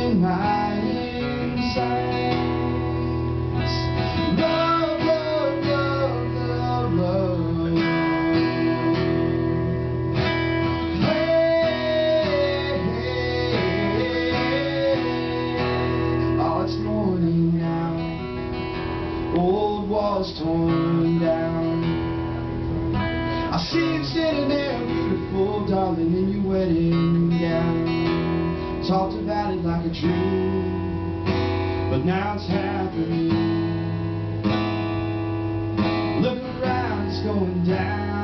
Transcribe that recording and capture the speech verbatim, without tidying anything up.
in my insides. Love, love, love, love, love. Hey, hey, hey. Oh, it's morning now. Old walls torn down. I see you sitting there, beautiful darling, in your wedding gown. Talked about it like a dream, but now it's happening. Look around, it's going down.